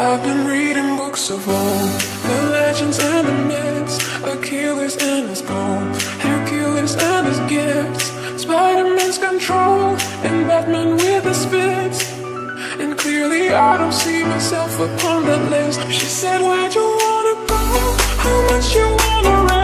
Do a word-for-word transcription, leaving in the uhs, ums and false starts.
I've been reading books of old, the legends and the myths, Achilles and his gold, Hercules and his gifts, Spider-Man's control, and Batman with his fits. And clearly I don't see myself upon that list. She said, where'd you wanna go? How much you wanna rent?